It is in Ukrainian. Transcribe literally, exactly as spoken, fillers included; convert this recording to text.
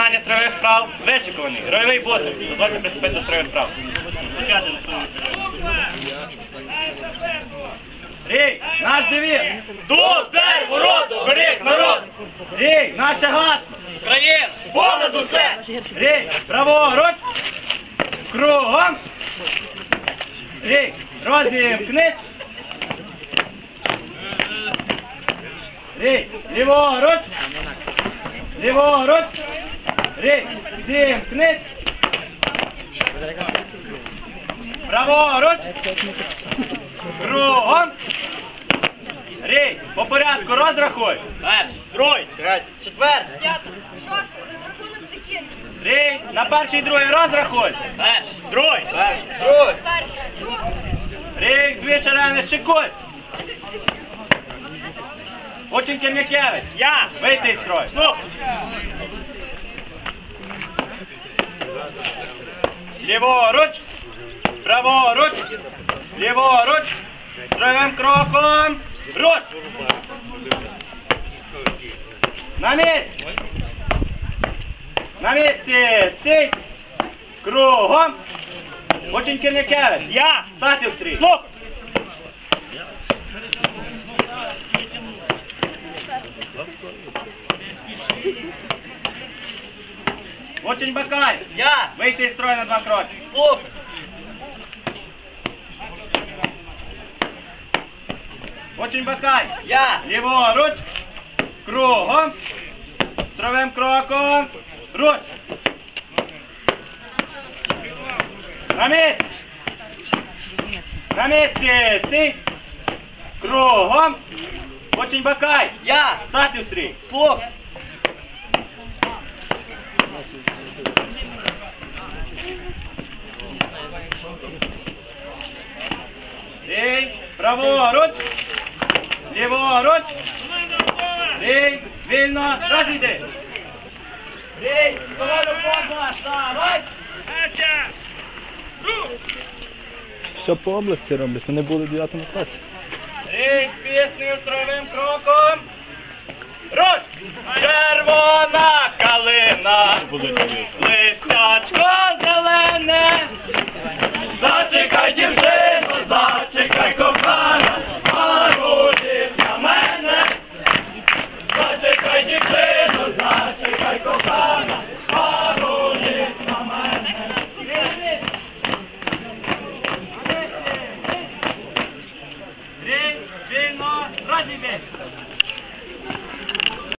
Виконання строєвих вправ вишикуваний. Ройовий бути. Дозвольте приступити до строєвих вправ. Рій, наш девіз. Тут, дай, ворота, берег, народ. Рій, наше гасло. Краєн, понад усе. Рій, праворуч. Кругом. Рій, розімкнись. Рій, ліворуч. Ліворуч. Рій, зімкнись. Праворуч. Кругом. Рій, по порядку розрахуй. Перший, другий, третій, четвертий. П'ятий, шостий, рахунок закінчений. Рій, на перший і другий розрахуй. Перший, другий, перший, другий. Перший, другий. Рій, дві шарени щекуй. Очень Кернякевич. Я. Вийти із строю. Слух. Ліворуч. Праворуч. Ліворуч. Строєвим кроком. Руч. На місці. На місці. Стій. Кругом. Очень Кернякевич. Я. Стати в стрій. Слух. Очень Бакай. Я. Вийти із строю на два кроки. Слух. Очень Бакай. Я. Ліворуч. Кругом. Строєвим кроком. Руч. На місці. На місці. Стій. Кругом. Очень Бакай. Я. Стати в стрій. Слух. Рій. Праворуч. Ліворуч. Рій. Вільно. Розійди. Рій. Доволі поза. Ставай. Все по області роблять, вони були в дев'ятому класі. Рій з піснею строєвим кроком. Руч. Червона калина. Лисячко